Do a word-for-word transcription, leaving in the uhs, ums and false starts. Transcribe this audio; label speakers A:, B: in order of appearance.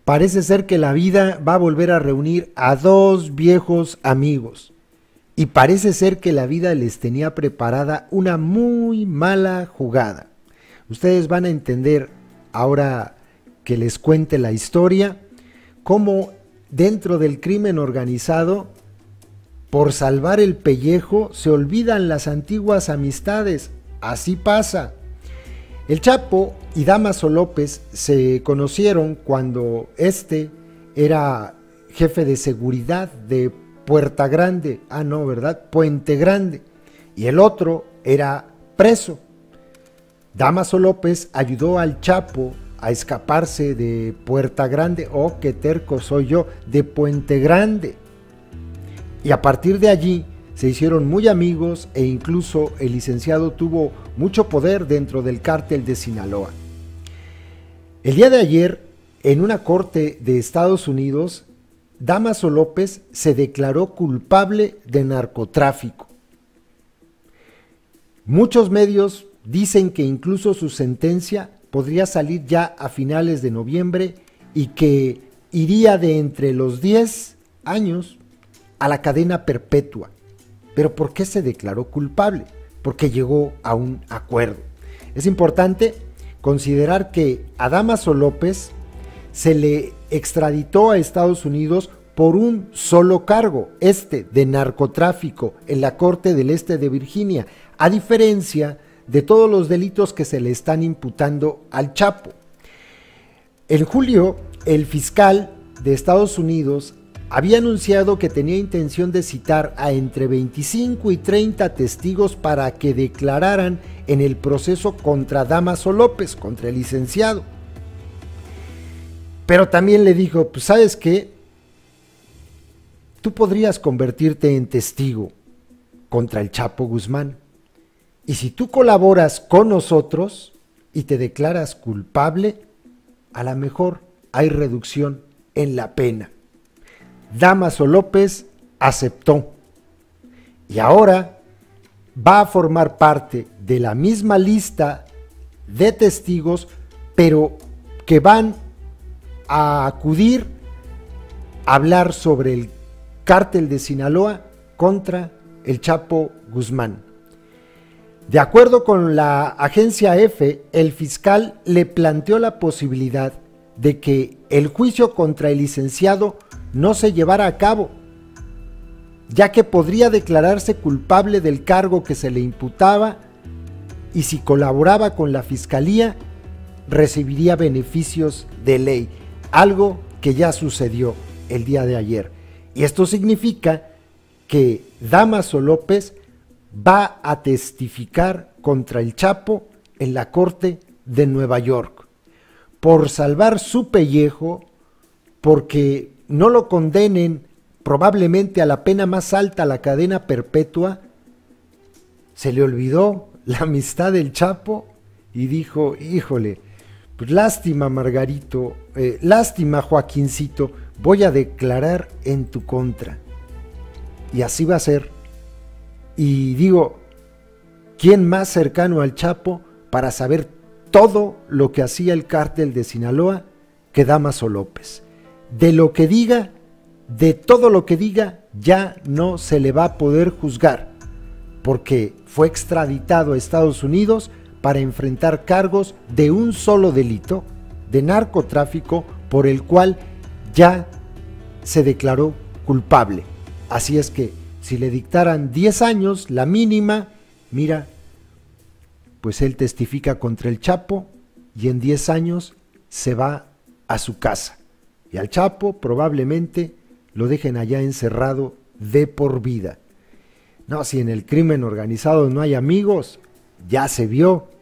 A: parece ser que la vida va a volver a reunir a dos viejos amigos. Y parece ser que la vida les tenía preparada una muy mala jugada. Ustedes van a entender ahora que les cuente la historia, cómo dentro del crimen organizado, por salvar el pellejo, se olvidan las antiguas amistades. Así pasa. El Chapo y Dámaso López se conocieron cuando este era jefe de seguridad de Puerta Grande, ah no, ¿verdad? Puente Grande, y el otro era preso. Dámaso López ayudó al Chapo a escaparse de Puerta Grande, oh, qué terco soy yo, de Puente Grande. Y a partir de allí se hicieron muy amigos e incluso el licenciado tuvo mucho poder dentro del cártel de Sinaloa. El día de ayer, en una corte de Estados Unidos, Dámaso López se declaró culpable de narcotráfico. Muchos medios dicen que incluso su sentencia podría salir ya a finales de noviembre y que iría de entre los diez años a la cadena perpetua. ¿Pero por qué se declaró culpable? Porque llegó a un acuerdo. Es importante considerar que a Dámaso López se le extraditó a Estados Unidos por un solo cargo, este de narcotráfico, en la Corte del Este de Virginia, a diferencia de todos los delitos que se le están imputando al Chapo. En julio, el fiscal de Estados Unidos había anunciado que tenía intención de citar a entre veinticinco y treinta testigos para que declararan en el proceso contra Dámaso López, contra el licenciado. Pero también le dijo, pues ¿sabes qué? Tú podrías convertirte en testigo contra el Chapo Guzmán. Y si tú colaboras con nosotros y te declaras culpable, a lo mejor hay reducción en la pena. Dámaso López aceptó y ahora va a formar parte de la misma lista de testigos, pero que van a acudir a hablar sobre el cártel de Sinaloa contra el Chapo Guzmán. De acuerdo con la agencia F, el fiscal le planteó la posibilidad de que el juicio contra el licenciado no se llevara a cabo, ya que podría declararse culpable del cargo que se le imputaba y si colaboraba con la fiscalía recibiría beneficios de ley, algo que ya sucedió el día de ayer. Y esto significa que Dámaso López va a testificar contra el Chapo en la Corte de Nueva York por salvar su pellejo, porque no lo condenen probablemente a la pena más alta, la cadena perpetua. Se le olvidó la amistad del Chapo y dijo, híjole, pues lástima Margarito, eh, lástima Joaquincito, voy a declarar en tu contra. Y así va a ser. Y digo, ¿quién más cercano al Chapo para saber todo lo que hacía el cártel de Sinaloa que Dámaso López? De lo que diga, de todo lo que diga, ya no se le va a poder juzgar, porque fue extraditado a Estados Unidos para enfrentar cargos de un solo delito, de narcotráfico, por el cual ya se declaró culpable. Así es que si le dictaran diez años, la mínima, mira, pues él testifica contra el Chapo y en diez años se va a su casa. Y al Chapo probablemente lo dejen allá encerrado de por vida. No, si en el crimen organizado no hay amigos, ya se vio.